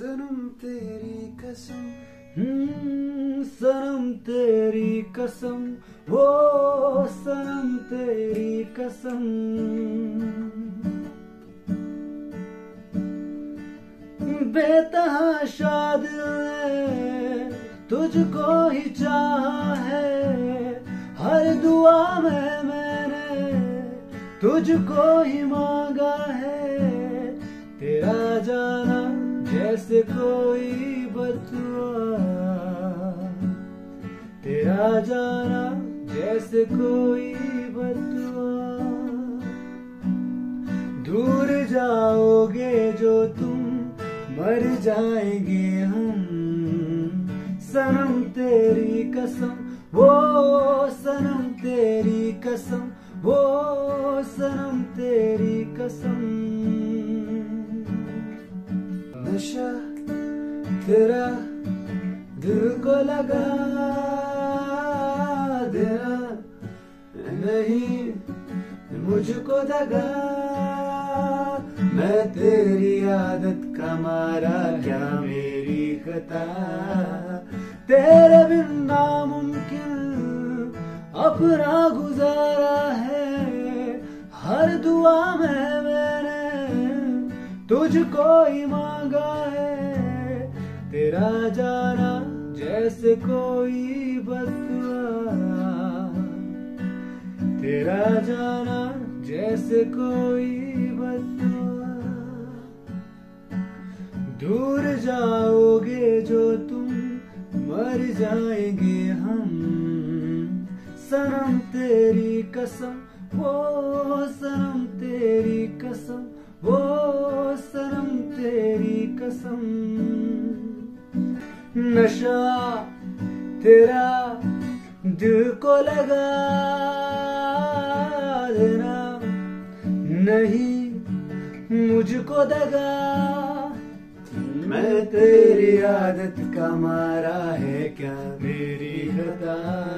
सनम तेरी कसम, सनम तेरी कसम, वो सनम तेरी कसम। बेतहाशा दिल ने तुझको ही चाहा है, हर दुआ में मैंने तुझको ही मांगा है। तेरा जाना जैसे कोई बददुआ, तेरा जाना जैसे कोई बददुआ। दूर जाओगे जो तुम, मर जाएंगे हम। सनम तेरी कसम, वो सनम तेरी कसम, वो सनम तेरी कसम। नशा तेरा दिल को लगा देना, नहीं मुझको दगा। मैं तेरी आदत का मारा, क्या मेरी खता। तेरे बिन नामुमकिन अपना गुजारा है। हर दुआ में मैंने तुझको ही मांगा है। तेरा जाना जैसे कोई बददुआ, तेरा जाना जैसे कोई बददुआ। दूर जाओगे जो तुम, मर जाएंगे हम। सनम तेरी कसम, वो सनम तेरी कसम, वो सनम तेरी कसम। नशा तेरा दिल को लगा देना, नहीं मुझको दगा। मैं तेरी आदत का मारा है, क्या मेरी खता।